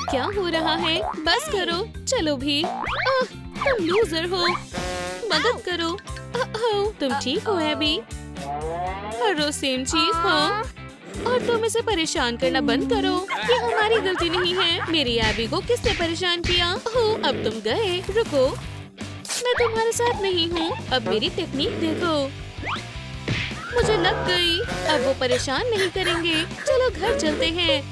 क्या हो रहा है? बस करो, चलो भी। तुम लूजर हो, मदद करो। तुम ठीक हो एबी? हर रोज सेम चीज हो और तुम इसे परेशान करना बंद करो। ये हमारी गलती नहीं है। मेरी एबी को किसने परेशान किया? अब तुम गए। रुको, मैं तुम्हारे साथ नहीं हूँ। अब मेरी टेक्निक देखो, मुझे लग गई। अब वो परेशान नहीं करेंगे। चलो घर चलते हैं।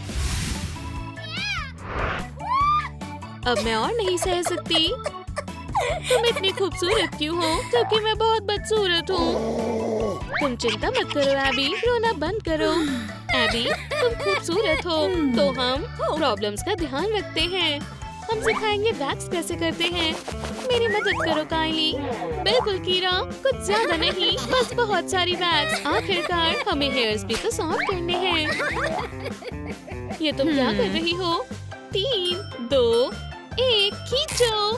अब मैं और नहीं सह सकती। तुम इतनी खूबसूरत क्यों हो? क्योंकि मैं बहुत बदसूरत हूँ। तुम चिंता मत करो एबी, रोना बंद करो। एबी, तुम खूबसूरत हो तो हम प्रॉब्लम्स का ध्यान रखते हैं। हम सिखाएंगे वैक्स कैसे करते हैं। मेरी मदद करो काइली। बिल्कुल कीरा, कुछ ज्यादा नहीं, बस बहुत सारी वैक्स। आखिरकार हमें हेयर्स भी तो सॉफ्ट करने हैं। ये तुम क्या कर रही हो? 3, 2, 1, खींचो।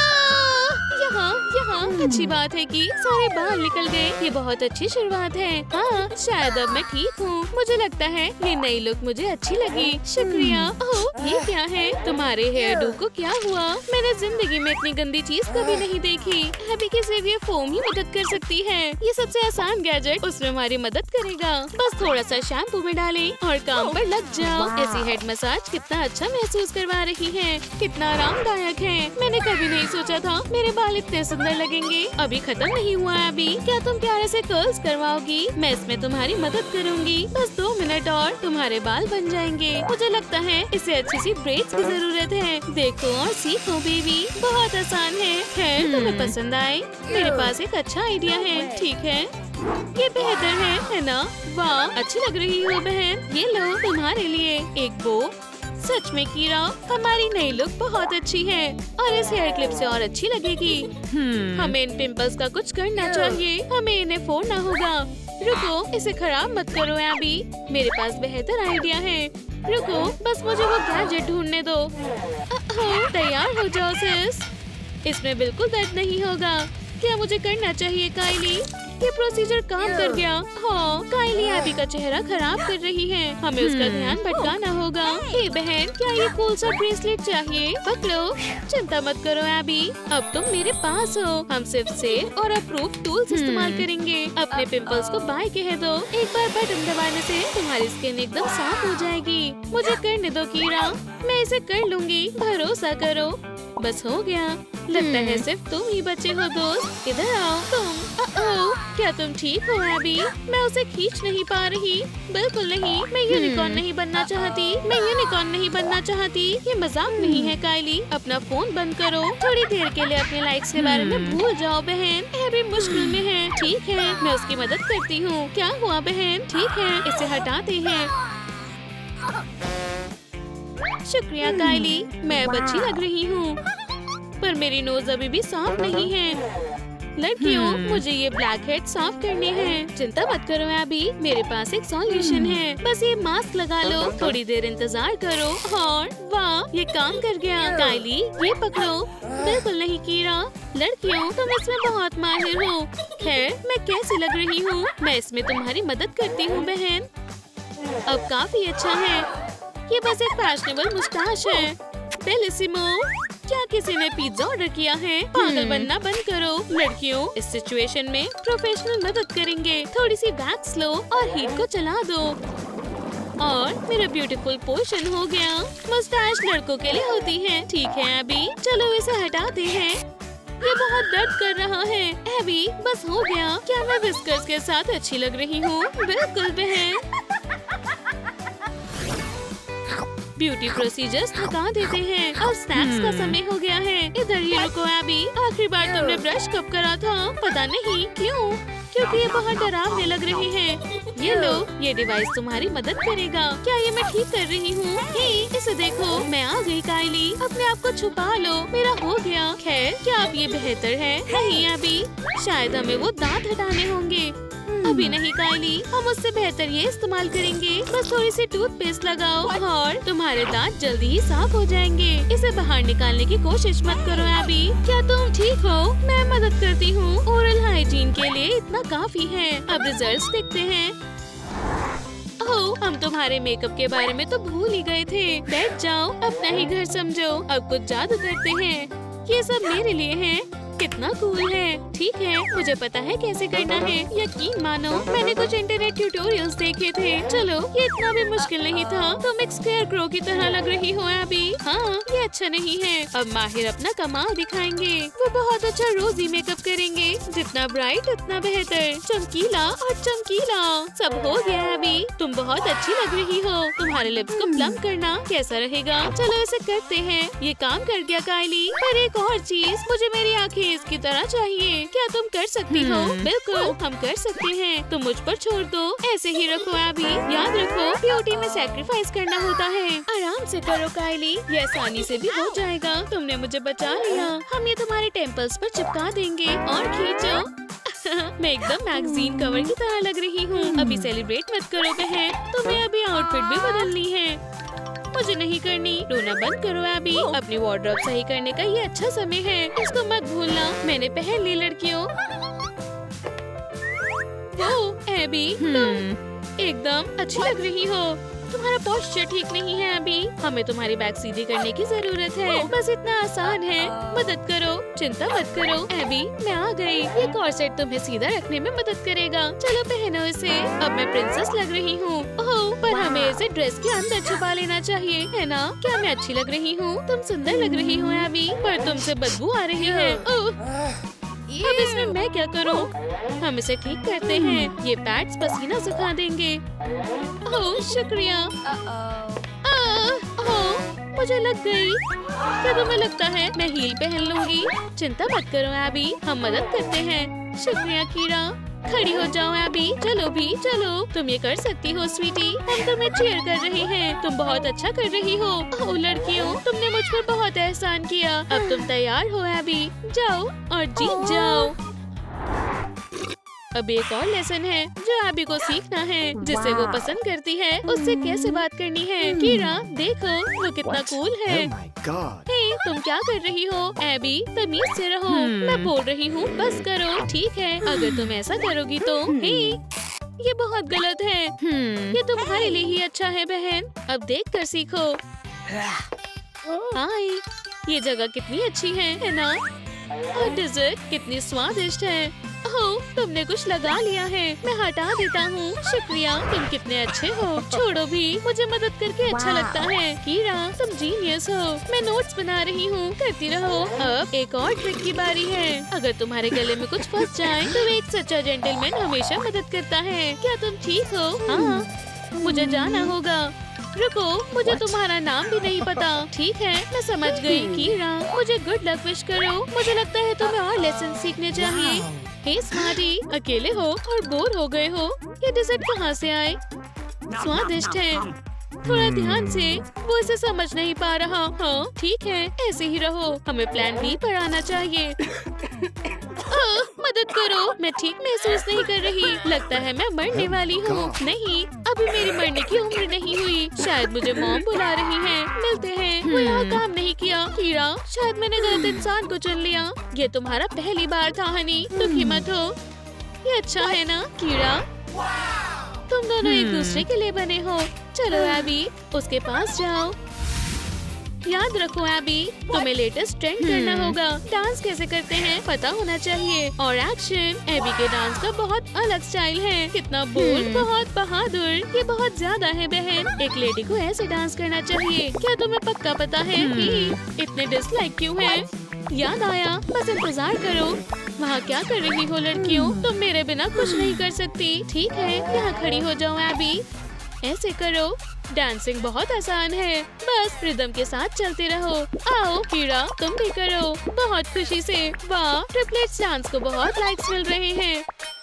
यहाँ अच्छी बात है कि सारे बाल निकल गए। ये बहुत अच्छी शुरुआत है। हाँ, शायद अब मैं ठीक हूँ। मुझे लगता है ये नई लुक मुझे अच्छी लगी। शुक्रिया। ओह, ये क्या है? तुम्हारे हेयर डू को क्या हुआ? मैंने जिंदगी में इतनी गंदी चीज कभी नहीं देखी। एबी की सिर्फ ये फोम ही मदद कर सकती है। ये सबसे आसान गैजेट उसमें हमारी मदद करेगा। बस थोड़ा सा शैम्पू में डालें और काम पर लग जाओ। ऐसी हेड मसाज कितना अच्छा महसूस करवा रही है। कितना आरामदायक है। मैंने कभी नहीं सोचा था मेरे बाल इतने सुंदर लगेंगे। अभी खत्म नहीं हुआ एबी। क्या तुम प्यारे से कर्ल्स करवाओगी? मैं इसमें तुम्हारी मदद करूंगी। बस 2 मिनट और तुम्हारे बाल बन जाएंगे। मुझे लगता है इसे अच्छी सी ब्रेड्स की जरूरत है। देखो और सीखो बेबी, बहुत आसान है। खैर, तुम्हें पसंद आए? मेरे पास एक अच्छा आइडिया है। ठीक है, ये बेहतर है ना? वाह, अच्छी लग रही हो बहन। ये लो तुम्हारे लिए एक बो। सच में कीरा, हमारी नई लुक बहुत अच्छी है और इस हेयर क्लिप से और अच्छी लगेगी। हमें इन पिंपल्स का कुछ करना चाहिए। हमें इन्हें फोड़ना होगा। रुको, इसे खराब मत करो एबी। मेरे पास बेहतर आइडिया है। रुको, बस मुझे वो गैजेट ढूंढने दो। तैयार हो जाओ सिस। इसमें बिल्कुल दर्द नहीं होगा। क्या मुझे करना चाहिए काइली? ये प्रोसीजर काम कर गया। हाँ, काइली एबी का चेहरा खराब कर रही है। हमें उसका ध्यान भटकाना होगा। हे बहन, क्या ये कूल सा ब्रेसलेट चाहिए? पकड़ो। चिंता मत करो एबी, अब तुम मेरे पास हो। हम सिर्फ सेव और अप्रूव टूल्स इस्तेमाल करेंगे। अपने पिंपल्स को बाय कह दो। एक बार बटन दबाने से तुम्हारी स्किन एकदम साफ हो जाएगी। मुझे करने दो कीरा, मैं इसे कर लूंगी। भरोसा करो। बस हो गया। लगता है सिर्फ तुम ही बचे हो दोस्त। इधर आओ तुम। क्या तुम ठीक हो एबी? मैं उसे खींच नहीं पा रही। बिल्कुल नहीं, मैं यूनिकॉर्न नहीं बनना चाहती। मैं यूनिकॉर्न नहीं बनना चाहती। ये मजाक नहीं है काइली। अपना फोन बंद करो। थोड़ी देर के लिए अपने लाइक्स के बारे में भूल जाओ बहन। एबी मुश्किल में है। ठीक है, मैं उसकी मदद करती हूँ। क्या हुआ बहन? ठीक है, इसे हटाते हैं। शुक्रिया काइली, मैं अब अच्छी लग रही हूँ, पर मेरी नोज अभी भी साफ नहीं है। लड़कियों, मुझे ये ब्लैक हेड साफ करने हैं। चिंता मत करो एबी, मेरे पास एक सॉल्यूशन है। बस ये मास्क लगा लो, थोड़ी देर इंतजार करो और वाह, ये काम कर गया। काइली, ये पकड़ो। बिल्कुल नहीं कीरा। लड़कियों, तुम इसमें बहुत माहिर हो। खैर, मैं कैसी लग रही हूँ? मैं इसमें तुम्हारी मदद करती हूँ बहन। अब काफी अच्छा है। ये बस एक फैशनेबल मुस्ताश है। बेलिसिमो, क्या किसी ने पिज्जा ऑर्डर किया है? पागल बनना बंद करो। लड़कियों, इस सिचुएशन में प्रोफेशनल मदद करेंगे। थोड़ी सी वैक्स लो और हीट को चला दो और मेरा ब्यूटीफुल पोर्शन हो गया। मुस्टैच लड़कों के लिए होती है। ठीक है एबी, चलो इसे हटाते हैं। ये बहुत दर्द कर रहा है। एबी, बस हो गया। क्या मैं विस्कर्स के साथ अच्छी लग रही हूँ? बिल्कुल बहन। ब्यूटी प्रोसीजर्स थका देते हैं। अब स्नैक्स का समय हो गया है। इधर ही रुको एबी, आखिरी बार तुमने ब्रश कब करा था? पता नहीं क्यों, क्योंकि ये बहुत डरावने लग रहे हैं। ये लो, ये डिवाइस तुम्हारी मदद करेगा। क्या ये मैं ठीक कर रही हूँ? हे, इसे देखो, मैं आ गई काइली। अपने आप को छुपा लो, मेरा हो गया। खैर, क्या अब ये बेहतर है? नहीं एबी, शायद हमें वो दांत हटाने होंगे। अभी नहीं काइली, हम उससे बेहतर ये इस्तेमाल करेंगे। बस थोड़ी सी टूथपेस्ट लगाओ और तुम्हारे दांत जल्दी ही साफ हो जाएंगे। इसे बाहर निकालने की कोशिश मत करो एबी। क्या तुम ठीक हो? मैं मदद करती हूँ। ओरल हाइजीन के लिए इतना काफी है। अब रिजल्ट्स देखते हैं। ओह, हम तुम्हारे तुम्हारे मेकअप के बारे में तो भूल ही गए थे। बैठ जाओ, अपना ही घर समझो। अब कुछ जादू करते हैं। ये सब मेरे लिए है। कितना कूल है। ठीक है, मुझे पता है कैसे करना है। यकीन मानो, मैंने कुछ इंटरनेट ट्यूटोरियल्स देखे थे। चलो, ये इतना भी मुश्किल नहीं था। तुम एक स्केयर क्रो की तरह लग रही हो अभी। हाँ, ये अच्छा नहीं है। अब माहिर अपना कमाल दिखाएंगे। वो बहुत अच्छा रोजी मेकअप करेंगे। जितना ब्राइट उतना बेहतर, चमकीला और चमकीला। सब हो गया अभी। तुम बहुत अच्छी लग रही हो। तुम्हारे लिप्स को प्लम करना कैसा रहेगा? चलो इसे करते हैं। ये काम कर गया कायली। पर एक और चीज, मुझे मेरी आँखें इसकी तरह चाहिए। क्या तुम कर सकती हो? बिल्कुल, हम कर सकते हैं। तुम मुझ पर छोड़ दो। ऐसे ही रखो अभी। याद रखो, ब्यूटी में सैक्रिफाइस करना होता है। आराम से करो कायली, ये आसानी से भी हो जाएगा। तुमने मुझे बचा लिया। हम ये तुम्हारे टेम्पल्स पर चिपका देंगे और खींचो। मैं एकदम मैगजीन कवर की तरह लग रही हूँ। अभी सेलिब्रेट मत करो बहन, तुम्हें अभी आउटफिट भी बदलनी है। मुझे नहीं करनी। रोना बंद करो अभी। अपनी वार्डरोब सही करने का ये अच्छा समय है। इसको मत भूलना। मैंने पहन ली लड़कियों। वो एबी, तुम एकदम अच्छी लग रही हो। तुम्हारा पोस्चर ठीक नहीं है अभी। हमें तुम्हारी बैक सीधी करने की जरूरत है। बस इतना आसान है। मदद करो, चिंता मत करो। एबी, मैं आ गई। ये कॉर्सेट तुम्हें सीधा रखने में मदद करेगा। चलो पहनो इसे। अब मैं प्रिंसेस लग रही हूँ। ओह, पर हमें इसे ड्रेस के अंदर छुपा लेना चाहिए, है ना? क्या मैं अच्छी लग रही हूँ? तुम सुंदर लग रही हो एबी, पर तुमसे बदबू आ रही है। ओह, अब इसमें मैं क्या करूं? हम इसे ठीक करते हैं। ये पैड्स पसीना सुखा देंगे। ओह, शुक्रिया। ओह, मुझे लग गई। क्या तुम्हें लगता है मैं हील पहन लूंगी? चिंता मत करो एबी, हम मदद करते हैं। शुक्रिया कीरा। खड़ी हो जाओ एबी। चलो भी, चलो। तुम ये कर सकती हो स्वीटी। हम तुम्हें चीयर कर रहे हैं। तुम बहुत अच्छा कर रही हो। ओह लड़कियों, तुमने मुझ पर बहुत एहसान किया। अब तुम तैयार हो एबी। जाओ और जीत जाओ। अब एक और लेसन है जो एबी को सीखना है, जिसे वो पसंद करती है। उससे कैसे बात करनी है। कीरा, देखो वो कितना कूल है। हे, तुम क्या कर रही हो? एबी, तमीज से रहो। मैं बोल रही हूँ, बस करो। ठीक है, अगर तुम ऐसा करोगी तो। हे, ये बहुत गलत है। ये तुम्हारे लिए ही अच्छा है बहन। अब देख कर सीखो। हाय, ये जगह कितनी अच्छी है ना? और डिजर्ट कितनी स्वादिष्ट है। ओह, तुमने कुछ लगा लिया है। मैं हटा देता हूँ। शुक्रिया, तुम कितने अच्छे हो। छोड़ो भी, मुझे मदद करके अच्छा लगता है। कीरा, तुम जीनियस हो। मैं नोट्स बना रही हूँ, करती रहो। अब एक और ट्रिक की बारी है। अगर तुम्हारे गले में कुछ फंस जाए तो एक सच्चा जेंटलमैन हमेशा मदद करता है। क्या तुम ठीक हो? हाँ, मुझे जाना होगा। रुको, मुझे तुम्हारा नाम भी नहीं पता। ठीक है, मैं समझ गई। कीरा, मुझे गुड लक विश करो। मुझे लगता है तुम्हें और लेसन सीखने चाहिए। हे स्मार्टी, अकेले हो और बोर हो गए हो? ये डिजर्ट कहाँ से आए? स्वादिष्ट है। थोड़ा ध्यान से, वो इसे समझ नहीं पा रहा। हाँ ठीक है, ऐसे ही रहो। हमें प्लान बी पर आना चाहिए। मदद करो, मैं ठीक महसूस नहीं कर रही। लगता है मैं मरने वाली हूँ। नहीं, अभी मेरी मरने की उम्र नहीं हुई। शायद मुझे मॉम बुला रही है। मिलते हैं। वो यहाँ काम नहीं किया। कीरा, शायद मैंने गलत इंसान को चुन लिया। ये तुम्हारा पहली बार था हनी, दुखी मत हो। ये अच्छा है ना कीरा? तुम दोनों एक दूसरे के लिए बने हो। चलो एबी, उसके पास जाओ। याद रखो एबी, तुम्हें लेटेस्ट ट्रेंड करना होगा। डांस कैसे करते हैं पता होना चाहिए। और एक्शन। एबी के डांस का बहुत अलग स्टाइल है। कितना बोल्ड, बहुत बहादुर। ये बहुत ज्यादा है बहन। एक लेडी को ऐसे डांस करना चाहिए। क्या तुम्हें पक्का पता है कि इतने डिसलाइक क्यों है? याद आया, बस इंतजार करो। वहाँ क्या कर रही हो लड़कियों? तुम मेरे बिना कुछ नहीं कर सकती। ठीक है, यहाँ खड़ी हो जाओ एबी। ऐसे करो। डांसिंग बहुत आसान है, बस रिदम के साथ चलते रहो। आओ कीरा, तुम भी करो। बहुत खुशी से। वाह, ट्रिपलेट्स डांस को बहुत लाइक्स मिल रहे हैं।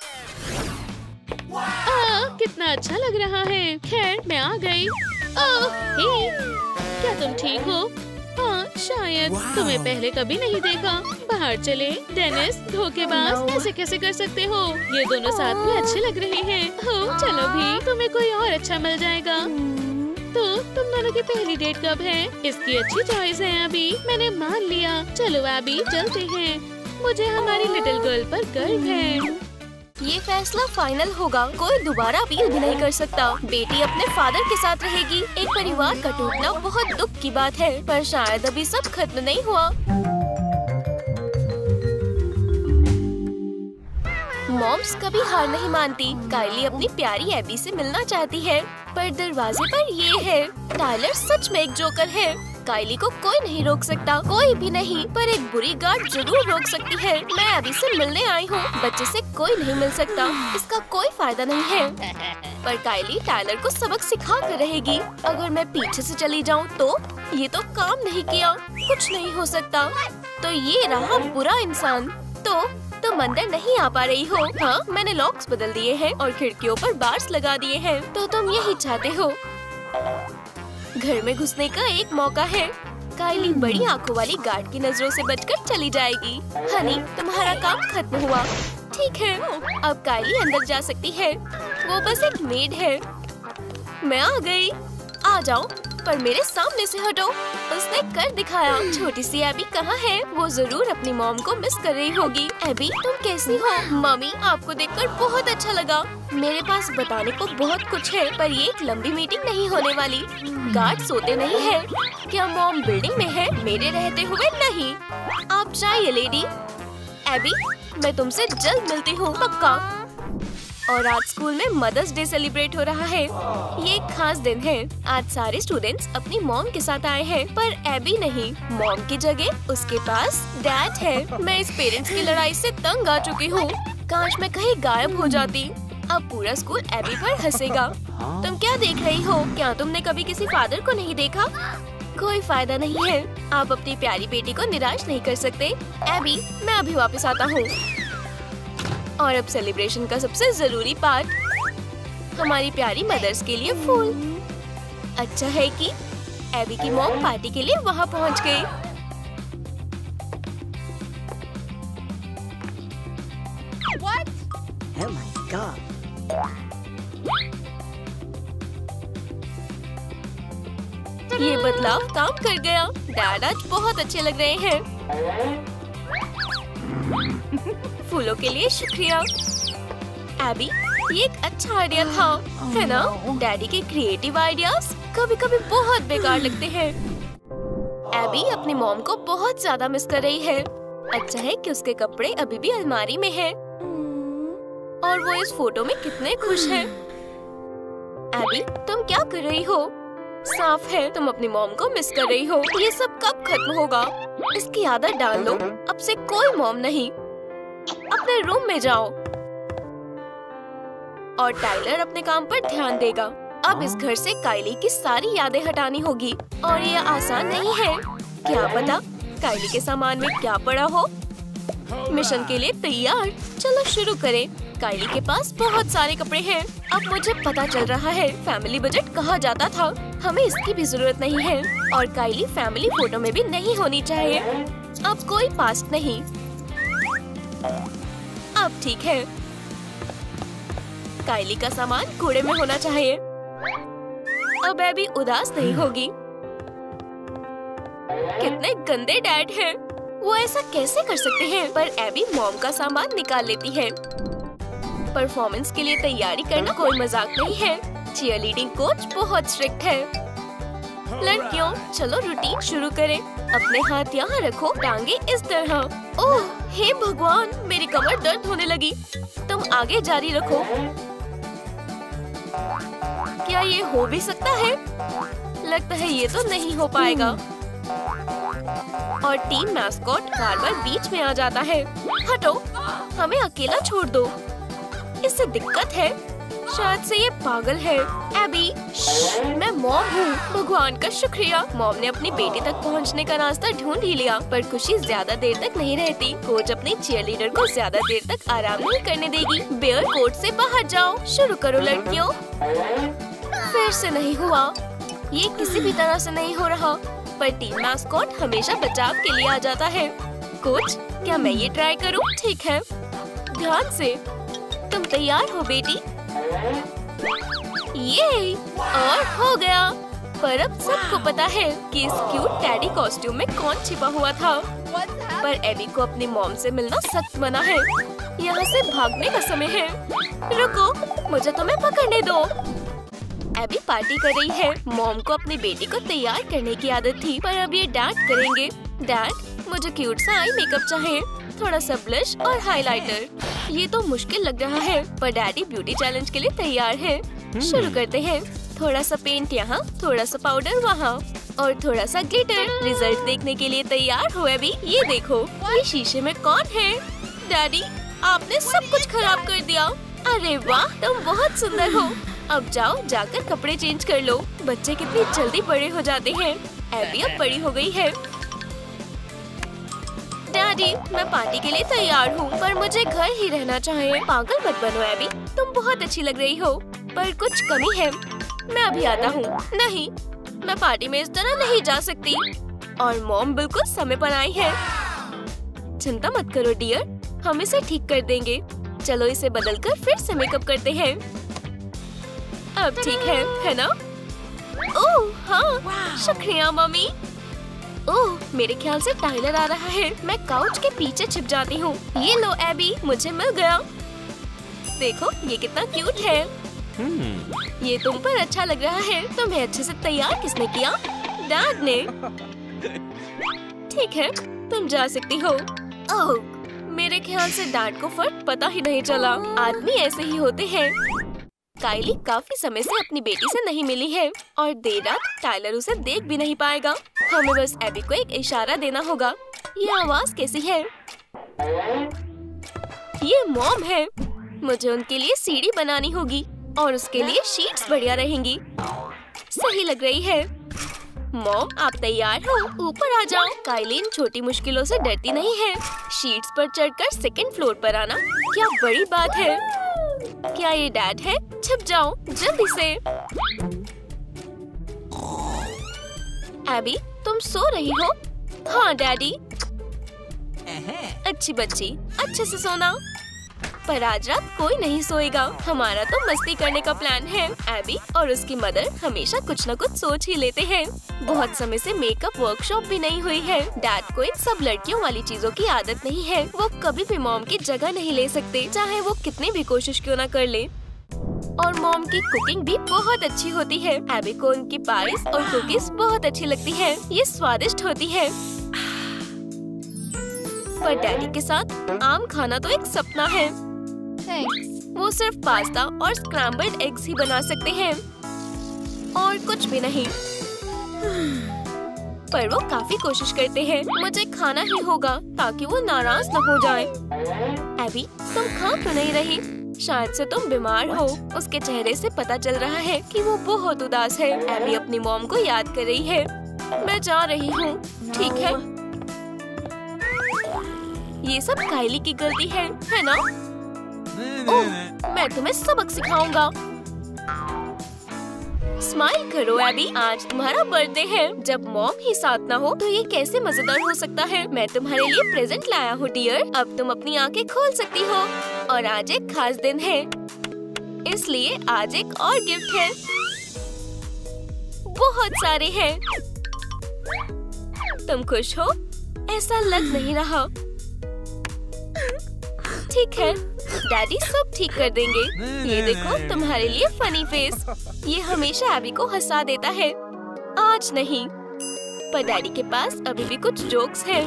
कितना अच्छा लग रहा है। खैर, मैं आ गई। हे, क्या तुम ठीक हो? हाँ, शायद। तुम्हें पहले कभी नहीं देखा। बाहर चले। डेनिस, धोखेबाज, ऐसे कैसे कर सकते हो? ये दोनों साथ में अच्छे लग रहे हैं। हो, चलो भी, तुम्हें कोई और अच्छा मिल जाएगा। तो तुम दोनों की पहली डेट कब है? इसकी अच्छी चॉइस है अभी। मैंने मान लिया। चलो अभी चलते हैं। मुझे हमारी लिटिल गर्ल पर गर्व है। ये फैसला फाइनल होगा, कोई दोबारा अपील भी नहीं कर सकता। बेटी अपने फादर के साथ रहेगी। एक परिवार का टूटना बहुत दुख की बात है, पर शायद अभी सब खत्म नहीं हुआ। मॉम्स कभी हार नहीं मानती। काइली अपनी प्यारी एबी से मिलना चाहती है, पर दरवाजे पर ये है। टाइलर सच में एक जोकर है। काइली को कोई नहीं रोक सकता, कोई भी नहीं, पर एक बुरी गार्ड जरूर रोक सकती है। मैं एबी से मिलने आई हूँ, बच्चे से कोई नहीं मिल सकता, इसका कोई फायदा नहीं है। पर काइली टाइलर को सबक सिखा कर रहेगी। अगर मैं पीछे से चली जाऊँ तो ये तो काम नहीं किया, कुछ नहीं हो सकता। तो ये रहा बुरा इंसान। तो तुम अंदर नहीं आ पा रही हो? हाँ, मैंने लॉक्स बदल दिए हैं और खिड़कियों पर बार्स लगा दिए हैं। तो तुम यही चाहते हो? घर में घुसने का एक मौका है। काइली बड़ी आंखों वाली गार्ड की नजरों से बचकर चली जाएगी। हनी, तुम्हारा काम खत्म हुआ। ठीक है, अब काइली अंदर जा सकती है। वो बस एक मेड है। मैं आ गई। आ जाओ, पर मेरे सामने से हटो। उसने कर दिखाया। छोटी सी एबी कहाँ है? वो जरूर अपनी मॉम को मिस कर रही होगी। एबी, तुम कैसी हो? मम्मी, आपको देखकर बहुत अच्छा लगा। मेरे पास बताने को बहुत कुछ है, पर ये एक लंबी मीटिंग नहीं होने वाली। गार्ड सोते नहीं है। क्या मॉम बिल्डिंग में है? मेरे रहते हुए नहीं। आप जाइए लेडी। एबी, मैं तुमसे जल्द मिलती हूँ, पक्का। और आज स्कूल में मदर्स डे सेलिब्रेट हो रहा है। ये एक खास दिन है। आज सारे स्टूडेंट्स अपनी मॉम के साथ आए हैं, पर एबी नहीं। मॉम की जगह उसके पास डैड है। मैं इस पेरेंट्स की लड़ाई से तंग आ चुकी हूँ। काश मैं कहीं गायब हो जाती। अब पूरा स्कूल एबी पर हंसेगा। तुम क्या देख रही हो? क्या तुमने कभी किसी फादर को नहीं देखा? कोई फायदा नहीं है। आप अपनी प्यारी बेटी को निराश नहीं कर सकते। एबी, मैं अभी वापस आता हूँ। और अब सेलिब्रेशन का सबसे जरूरी पार्ट, हमारी प्यारी मदर्स के लिए फूल। अच्छा है कि एबी की मॉम पार्टी के लिए वहाँ पहुँच गई। What? Oh my God. ये बदलाव काम कर गया। डैड आज बहुत अच्छे लग रहे हैं। फूलों के लिए शुक्रिया। एबी, ये एक अच्छा आइडिया था, है ना? डैडी के क्रिएटिव आइडियाज कभी-कभी बहुत बेकार लगते हैं। एबी अपनी मॉम को बहुत ज्यादा मिस कर रही है। अच्छा है कि उसके कपड़े अभी भी अलमारी में हैं। और वो इस फोटो में कितने खुश हैं। एबी, तुम क्या कर रही हो? साफ है तुम अपनी मॉम को मिस कर रही हो। ये सब कब खत्म होगा? इसकी आदत डाल लो। अब से कोई मॉम नहीं। अपने रूम में जाओ। और टाइलर अपने काम पर ध्यान देगा। अब इस घर से काइली की सारी यादें हटानी होगी, और ये आसान नहीं है। क्या पता काइली के सामान में क्या पड़ा हो। मिशन के लिए तैयार। चलो शुरू करें। काइली के पास बहुत सारे कपड़े हैं। अब मुझे पता चल रहा है फैमिली बजट कहाँ जाता था। हमें इसकी भी जरूरत नहीं है। और काइली फैमिली फोटो में भी नहीं होनी चाहिए। अब कोई पास्ट नहीं। अब ठीक है। काइली का सामान कूड़े में होना चाहिए। अब एबी उदास नहीं होगी। कितने गंदे डैड हैं। वो ऐसा कैसे कर सकते हैं? पर एबी मॉम का सामान निकाल लेती है। परफॉर्मेंस के लिए तैयारी करना कोई मजाक नहीं है। चीयरलीडिंग कोच बहुत स्ट्रिक्ट है। लड़कियों, चलो रूटीन शुरू करें। अपने हाथ यहाँ रखो, टांगे इस तरह। ओह हे भगवान, मेरी कमर दर्द होने लगी। तुम आगे जारी रखो। क्या ये हो भी सकता है? लगता है ये तो नहीं हो पाएगा। और टीम मैस्कॉट बार-बार बीच में आ जाता है। हटो, हमें अकेला छोड़ दो। इससे दिक्कत है। शायद से ये पागल है। एबी, मैं मॉम हूँ। भगवान का शुक्रिया, मॉम ने अपनी बेटी तक पहुँचने का रास्ता ढूंढ ही लिया। पर खुशी ज्यादा देर तक नहीं रहती। कोच अपनी चीयरलीडर को ज्यादा देर तक आराम नहीं करने देगी। बेयर कोर्ट से बाहर जाओ। शुरू करो लड़कियों। फिर से नहीं हुआ। ये किसी भी तरह से नहीं हो रहा। पर टीम मैस्कॉट हमेशा बचाव के लिए आ जाता है। कोच, क्या मैं ये ट्राई करूँ? ठीक है, ध्यान से। तुम तैयार हो बेटी? ये और हो गया। पर अब सबको पता है कि इस क्यूट टैडी कॉस्ट्यूम में कौन छिपा हुआ था। पर एबी को अपनी मॉम से मिलना सख्त मना है। यहाँ से भागने का समय है। रुको, मुझे तुम्हें पकड़ने दो। एबी पार्टी कर रही है। मॉम को अपनी बेटी को तैयार करने की आदत थी, पर अब ये डैड करेंगे। डैड, मुझे क्यूट सा आई मेकअप चाहिए, थोड़ा सा ब्लश और हाइलाइटर। ये तो मुश्किल लग रहा है, पर डैडी ब्यूटी चैलेंज के लिए तैयार है। शुरू करते हैं। थोड़ा सा पेंट यहाँ, थोड़ा सा पाउडर वहाँ और थोड़ा सा ग्लिटर। रिजल्ट देखने के लिए तैयार हो अभी? ये देखो, ये शीशे में कौन है? डैडी, आपने सब कुछ खराब कर दिया। अरे वाह, तुम बहुत सुंदर हो। अब जाओ, जाकर कपड़े चेंज कर लो। बच्चे कितनी जल्दी बड़े हो जाते हैं। एबी अब बड़ी हो गई है। डैडी, मैं पार्टी के लिए तैयार हूँ, पर मुझे घर ही रहना चाहिए। पागल मत बनो एबी, तुम बहुत अच्छी लग रही हो, पर कुछ कमी है। मैं अभी आता हूँ। नहीं, मैं पार्टी में इस तरह नहीं जा सकती। और मॉम बिल्कुल समय पर आई है। चिंता मत करो डियर, हम इसे ठीक कर देंगे। चलो इसे बदलकर फिर से मेकअप करते हैं। अब ठीक है ना? ओह हाँ, शुक्रिया मम्मी। ओह, मेरे ख्याल से टाइलर आ रहा है। मैं काउच के पीछे छिप जाती हूँ। ये लो एबी, मुझे मिल गया। देखो ये कितना क्यूट है। ये तुम पर अच्छा लग रहा है। तुम्हें अच्छे से तैयार किसने किया? डैड ने। ठीक है, तुम जा सकती हो। ओह, मेरे ख्याल से डैड को फर्क पता ही नहीं चला। आदमी ऐसे ही होते हैं। काइली काफी समय से अपनी बेटी से नहीं मिली है और देर रात टाइलर उसे देख भी नहीं पाएगा। हमें बस एबी को एक इशारा देना होगा। ये आवाज कैसी है? ये मॉम है। मुझे उनके लिए सीढ़ी बनानी होगी और उसके लिए शीट्स बढ़िया रहेंगी। सही लग रही है। मॉम, आप तैयार हो? ऊपर आ जाओ। काइली इन छोटी मुश्किलों से डरती नहीं है। शीट्स पर चढ़कर सेकंड फ्लोर पर आना क्या बड़ी बात है। क्या ये डैड है? छिप जाओ जल्दी से। एबी, तुम सो रही हो? हाँ डैडी। अच्छी बच्ची, अच्छे से सोना। पर आज रात कोई नहीं सोएगा। हमारा तो मस्ती करने का प्लान है। एबी और उसकी मदर हमेशा कुछ न कुछ सोच ही लेते हैं। बहुत समय से मेकअप वर्कशॉप भी नहीं हुई है। डैड को इन सब लड़कियों वाली चीजों की आदत नहीं है। वो कभी भी मॉम की जगह नहीं ले सकते, चाहे वो कितनी भी कोशिश क्यों न कर ले। और मॉम की कुकिंग भी बहुत अच्छी होती है। एबी को उनकी पाइस और कुकीज बहुत अच्छी लगती है। ये स्वादिष्ट होती है। पर डैडी के साथ आम खाना तो एक सपना है। वो सिर्फ पास्ता और स्क्रैम्बल्ड एग्स ही बना सकते हैं और कुछ भी नहीं। पर वो काफी कोशिश करते हैं। मुझे खाना ही होगा ताकि वो नाराज न हो जाए। एबी, तुम खा क्यों नहीं रही? शायद से तुम बीमार हो। उसके चेहरे से पता चल रहा है कि वो बहुत उदास है। एबी अपनी मॉम को याद कर रही है। मैं जा रही हूँ। ठीक है। ये सब काइली की गलती है ना? ओह, मैं तुम्हें सबक सिखाऊंगा। स्माइल करो एबी, आज तुम्हारा बर्थडे है। जब मॉम ही साथ ना हो तो ये कैसे मजेदार हो सकता है। मैं तुम्हारे लिए प्रेजेंट लाया हूँ डियर। अब तुम अपनी आंखें खोल सकती हो। और आज एक खास दिन है, इसलिए आज एक और गिफ्ट है। बहुत सारे हैं। तुम खुश हो? ऐसा लग नहीं रहा। ठीक है, डैडी सब ठीक कर देंगे। ये देखो तुम्हारे लिए फनी फेस। ये हमेशा एबी को हंसा देता है। आज नहीं, पर डैडी के पास अभी भी कुछ जोक्स हैं।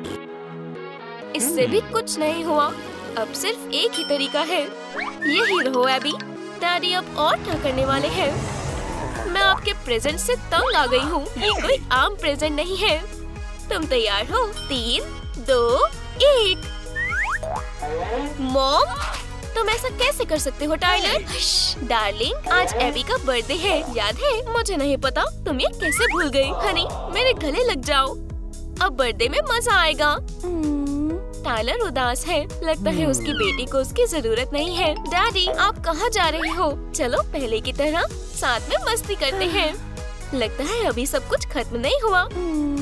इससे भी कुछ नहीं हुआ। अब सिर्फ एक ही तरीका है। यही रहो एबी। डैडी अब और क्या करने वाले हैं? मैं आपके प्रेजेंट से तंग आ गई हूँ। ये कोई आम प्रेजेंट नहीं है। तुम तैयार हो? 3, 2, 1। मॉम, तुम ऐसा कैसे कर सकते हो टाइलर? डार्लिंग, आज एबी का बर्थडे है, याद है? मुझे नहीं पता, तुम ये कैसे भूल गई? हनी, मेरे गले लग जाओ। अब बर्थडे में मजा आएगा। टाइलर उदास है। लगता है उसकी बेटी को उसकी जरूरत नहीं है। डैडी, आप कहाँ जा रहे हो? चलो पहले की तरह साथ में मस्ती करते हैं। लगता है अभी सब कुछ खत्म नहीं हुआ।